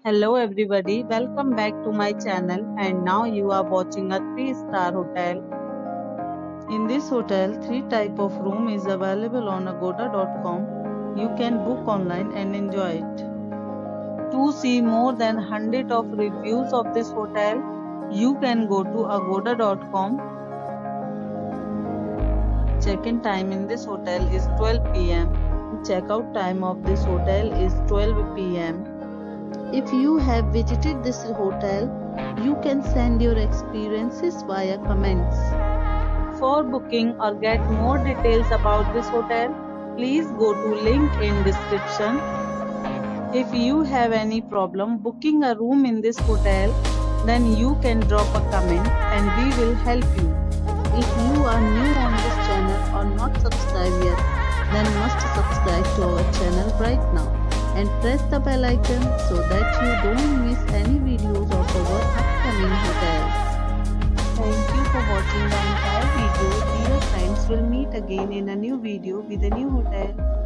Hello everybody, welcome back to my channel and now you are watching a 3-star hotel. In this hotel, 3 type of room is available on agoda.com. You can book online and enjoy it. To see more than 100 of reviews of this hotel, you can go to agoda.com. Check-in time in this hotel is 12 p.m. Check-out time of this hotel is 12 p.m. If you have visited this hotel, you can send your experiences via comments. For booking or get more details about this hotel, please go to link in description. If you have any problem booking a room in this hotel, then you can drop a comment and we will help you. If you are new on this channel or not subscribed yet, then must subscribe to our channel right now and press the bell icon so that you don't miss any videos of our upcoming hotels. Thank you for watching the entire video. Dear friends, will meet again in a new video with a new hotel.